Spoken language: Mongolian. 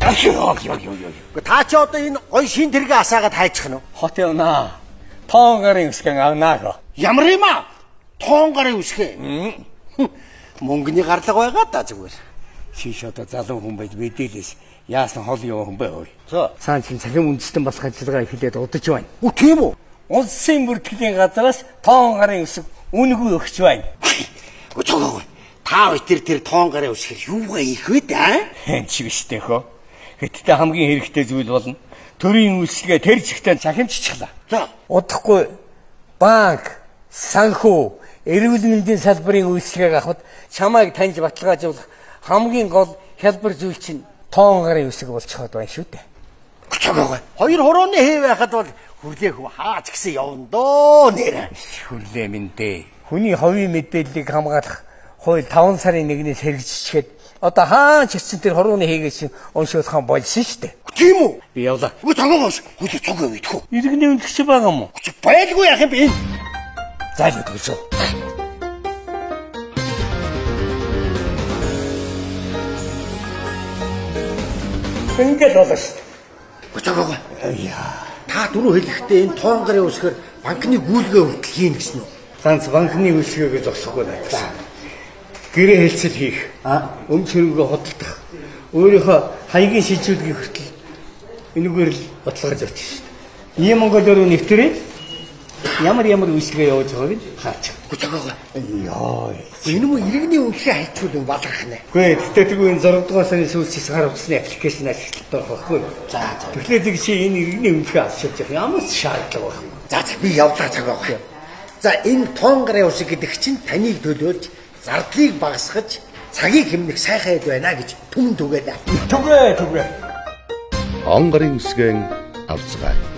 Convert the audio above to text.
Та чи одоо энэ гой шин тэрэг асаагаад хайчих нь. Хот явна. Тоон гарын үсгэн авнаа. Ямар юм аа? Тоон гарын үсгэ. Мөнгөний гарлага байгаа да зүгээр. Шиш одоо залуу хүн байж мэдээлээс яасан хол юм хүн бай. За. Цаан чин цахим үндэстэн бас ажиллагаа ихлээд удаж байна. Үгүй тийм үү? Улсын бүртгэлийн газраас тоон гарын үсэг үнэгүй өгч байна. Өчөөгөө. Та хоёр тэр тоон гарын үсгэр юугаа их вэ да? Чи биштэй хөө. Гэтэ хамгийн хэрэгтэй зүйл болно. Төрийн үйлчлэгээ тэр зэгтээ цахимжчихлаа. За. Удахгүй банк, санхүү, эрүүл мэндийн салбарын үйлчлэгийг авахд чамайг таньж баталгаажуулах хамгийн гол хялбар зүйл чинь тоон гарын үсэг болчиход байна шүү дээ. Өчөөгөө. Хоёр хорооны хэв байхад бол хүрлээ хөө хаач гисэн явна доо нэрэ. Хүрлээ минь дээ. Хүний хувийн мэдээллийг хамгаалах хууль 5 сарын 1-ээс хэрэгжчихээд одоо хаач ирсэн тэр хорооны хийгээ чинь уншуулах юм болсон шүү дээ. Тийм үү? Би явлаа. Үгүй цагаагаас хүлээ цугаа мэдхүү. Иргэний үнэлэгч байгаа юм уу? Байлгүй яах юм бэ? За л үгүй. Ингээд болоо шүү дээ. Өчөөгөө. Та дөрөв хэлэхдээ энэ тоон гарын үсгээр банкны гүйлгээ хүртэл хийн гэсэн үү? Ганц банкны үйлчлэгийг зогсохгүй надад. Гэрээ хэлцэл хийх, өмч хөрөнгөө хөдөлдөх, өөрийнхөө хаягийн шилжүүлгийг хүртэл энэгээр л бодлогож явчих шүү дээ. Ийм Монголоор нэвтрээд ямар үйлчлэгээ явуулж байгааг хаачих. Өчөөгөө. Яа. Энэ мө иргэний үнэлгээ хайчвал балгах нэ. Үгүй тэгтээ тэгвэл энэ 6 дугаар сарын сүүлчээс гар утасны аппликейшн ашиглалт орохгүй. За. Тэгэхээр тэг чи энэ иргэний үнэлгээ авчирч явах ямар ч шаардлага байхгүй. За би явлаа цагаагаа. За энэ тоон гарын үсэг гэдэг чинь таныг төлөөлж зардлыг багасгаж цагийг хэмнэх сайхан хэд байна гэж түмэн түгээд. Түгэ. Тоон гарын үсгэн авцгаа.